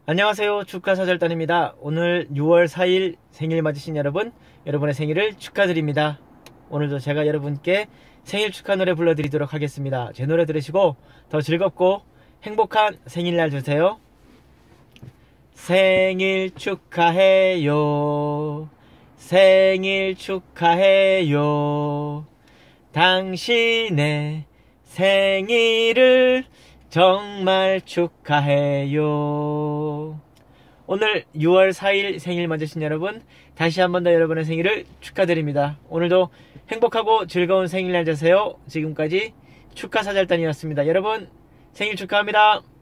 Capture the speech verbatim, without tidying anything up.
안녕하세요. 축하사절단입니다. 오늘 유월 사일 생일 맞으신 여러분, 여러분의 생일을 축하드립니다. 오늘도 제가 여러분께 생일 축하 노래 불러드리도록 하겠습니다. 제 노래 들으시고 더 즐겁고 행복한 생일날 되세요. 생일 축하해요. 생일 축하해요. 당신의 생일을 정말 축하해요. 오늘 유월 사일 생일 맞으신 여러분, 다시 한 번 더 여러분의 생일을 축하드립니다. 오늘도 행복하고 즐거운 생일날 되세요. 지금까지 축하사절단이었습니다. 여러분 생일 축하합니다.